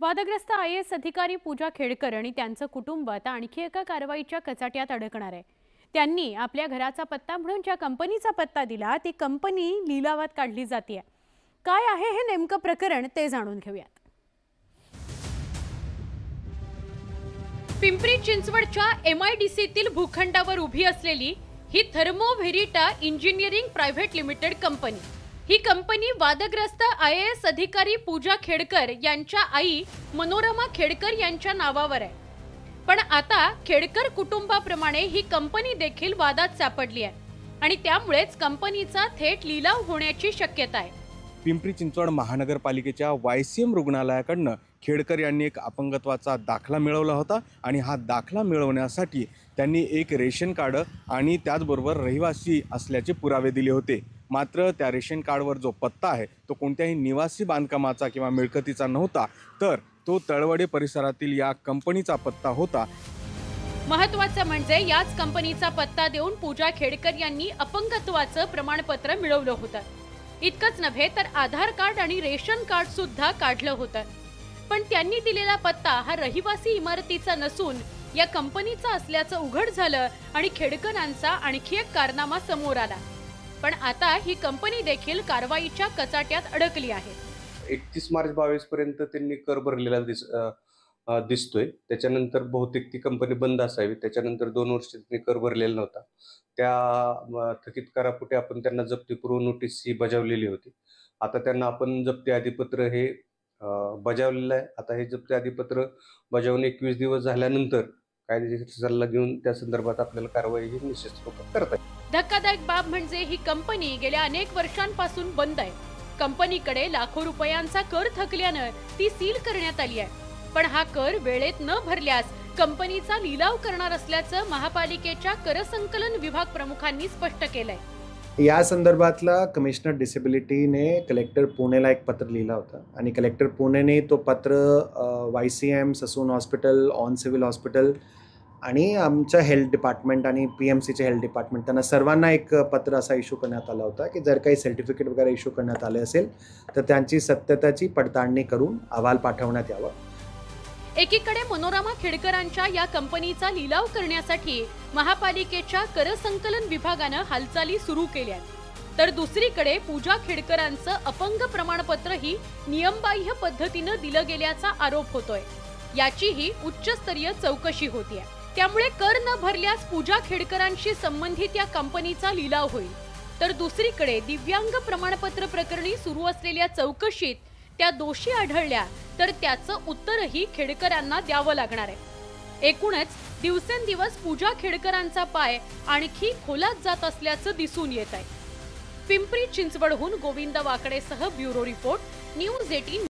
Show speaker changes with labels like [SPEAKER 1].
[SPEAKER 1] वादग्रस्त IAS अधिकारी पूजा खेडकर आणि त्यांचं कुटुंब आता आणखी एका कारवाईच्या कचाट्यात अडकणार आहे। त्यांनी आपल्या घराचा पत्ता म्हणून ज्या कंपनीचा पत्ता दिला ती कंपनी लिलावात काढली जाते। काय आहे हे नेमकं प्रकरण ते जाणून घेऊयात। पिंपरी चिंचवडच्या MIDCतील भूखंडावर उभी असलेली ही thermo Verita engineering private limited company. ही कंपनी वादग्रस्त IAS अधिकारी पूजा खेडकर यांच्या आई मनोरमा खेडकर यांच्या नावावर आहे। पण आता खेडकर कुटुंबाप्रमाणे ही कंपनी देखील वादात सापडली आहे आणि त्यामुळेच कंपनीचा थेट लिलाव होण्याची शक्यता आहे।
[SPEAKER 2] पिंपरी चिंचवड महानगरपालिकेच्या YCM रुग्णालयाकडनं खेडकर यांनी एक अपंगत्वाचा दाखला मिळवला होता आणि हा दाखला मिळवण्यासाठी त्यांनी एक रेशन कार्ड आणि त्याचबरोबर रहिवासी असल्याचे पुरावे दिले होते। मात्र त्या रेशन कार्डवर जो पत्ता आहे तो कोणत्याही निवासी बांधकामाचा किंवा मिळकतीचा नव्हता, तर तो तळवडे परिसरातील या कंपनीचा पत्ता होता।
[SPEAKER 1] महत्त्वाचं म्हणजे याच कंपनीचा पत्ता देऊन पूजा खेडकर यांनी अपंगत्वाचं प्रमाणपत्र मिळवलं होतं। इतकंच नव्हे तर आधार कार्ड आणि रेशन कार्ड सुद्धा काढलं होतं। पण त्यांनी दिलेला पत्ता हा रहिवासी इमारतीचा नसून या कंपनीचा असल्याचं उघड झालं आणि खेडकरांचा आणखी एक कारनामा समोर आला। पण आता ही कंपनी देखील कारवाईच्या कचाट्यात अडकली आहे।
[SPEAKER 3] 31 मार्च 22 पर्यंत त्यांनी कर भरलेला दिसतोय। त्याच्यानंतर बहुतेक ती कंपनी बंद असावी। त्याच्यानंतर 2 वर्ष त्यांनी कर भरलेला नव्हता। त्या थकीत करापोटी आपण त्यांना जप्तीपूर्व नोटीस ही बजावलेली होती। आता त्यांना आपण जप्ती आदिपत्र हे बजावलेलं आहे। आता हे जप्ती आदिपत्र बजावून 21 दिवस झाल्यानंतर कायदेशीर सल्ला घेऊन त्या संदर्भात आपल्याला कारवाई ही निश्चित करता येईल।
[SPEAKER 1] धक्कादायक बाब म्हणजे ही कंपनी गेल्या अनेक वर्षांपासून बंद आहे। कंपनीकडे लाखो रुपयांचा कर थकल्यानं ती सील करण्यात आली आहे। पण हा कर वेळेत न भरल्यास कंपनीचा लिलाव करणार असल्याचं महापालिकेच्या कर संकलन विभाग प्रमुखांनी स्पष्ट केलंय।
[SPEAKER 4] या संदर्भातला कमिशनर डिसेबिलिटीने कलेक्टर पुणेला एक पत्र लिहिला होता आणि कलेक्टर पुणेने तो पत्र YCM, Sassoon hospital, on civil hospital आणि आमच्या हेल्थ डिपार्टमेंट आणि PMCचे हेल्थ डिपार्टमेंट त्यांना सर्वांना एक पत्र असा इश्यू करण्यात आला होता की जर काही सर्टिफिकेट वगैरे इश्यू करण्यात आले असेल तर त्यांची सत्यताची पडताळणी करून अहवाल पाठवण्यात यावा।
[SPEAKER 1] एकीकडे मनोरमा खेडकरांच्या या कंपनीचा लिलाव करण्यासाठी महापालिकेच्या कर संकलन विभागानं हालचाली सुरू केल्या, तर दुसरीकडे पूजा खेडकरांचं अपंग प्रमाणपत्र ही नियमबाह्य पद्धतीनं दिलं गेल्याचा आरोप होतोय। याचीही उच्चस्तरीय चौकशी होतीये। त्यामुळे कर न भरल्यास पूजा खेडकरांशी संबंधित या कंपनीचा लिलाव होईल, तर दुसरीकडे दिव्यांग प्रमाणपत्र प्रकरणी सुरू असलेल्या चौकशीत त्या दोषी आढळल्या तर त्याचं उत्तरही खेडकरांना द्यावं लागणार आहे। एकूणच दिवसेंदिवस पूजा खेडकरांचा पाय आणखी खोलात जात असल्याचं दिसून येत आहे। पिंपरी चिंचवडहून गोविंद वाकडेसह ब्युरो रिपोर्ट, न्यूज 18।